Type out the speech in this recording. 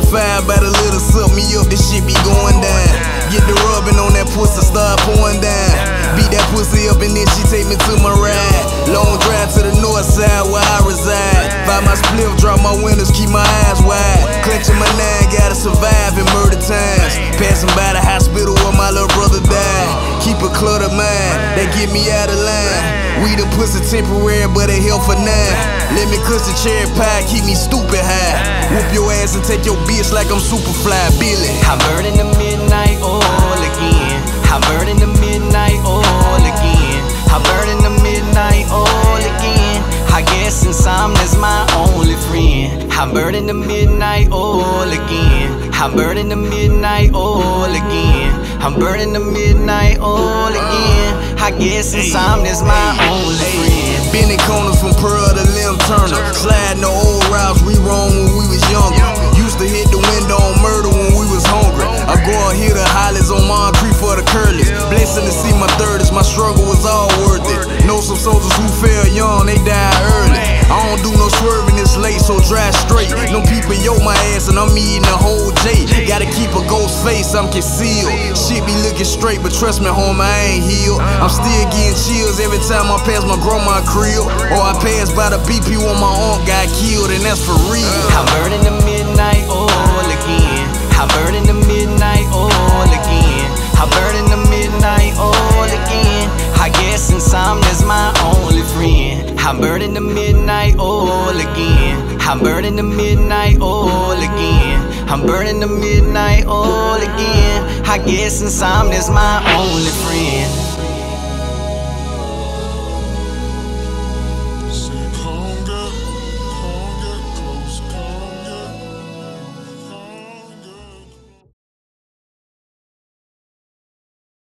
5 by the little suck me up, this shit be going down. Get the rubbing on that pussy, start pouring down. Beat that pussy up and then she take me to my ride. Long drive to the north side where I reside. Buy my spliff, drop my windows, keep my eyes wide. Clenching my 9, gotta survive in murder times. Passing by the hospital where my little brother died. Keep a cluttered mind, that get me out of line. Weed and pussy temporary, but they help for now. Let me cuss the cherry pie, keep me stupid high. Whoop your ass and take your bitch like I'm Superfly, Billy. I burn in the midnight oil again. I burn in the midnight oil again. I burn in the midnight oil again. I guess insomnia's my only friend. I burn in the midnight oil again. I burn in the midnight oil again. I'm burning the midnight oil again. I guess insomnia's my only friend. Bending corners from Pearl to Lim Turner. Sliding the old routes we roamed when we was younger. Used to hit the window on murder when we was hungry. I go out here to Hollies on Moncrief for the curlies. Blessing to see my 30s, my struggle was all worth it. Know some soldiers who fell young, they died early. I don't do no swerving this late, so drive straight. No people yoke my ass and I'm eating a whole J. Gotta keep a ghost face, I'm concealed. Shit be looking straight, but trust me, homie, I ain't healed. I'm still getting chills every time I pass my grandma's crib. Or I pass by the BP when my aunt got killed, and that's for real. I burn in the midnight oil again. I burn in the midnight oil again. I burn in the midnight oil again. I guess insomnia's my only friend. I burn in the midnight oil again. I burn in the midnight oil again. I'm burning the midnight oil again. I guess insomnia's my only friend.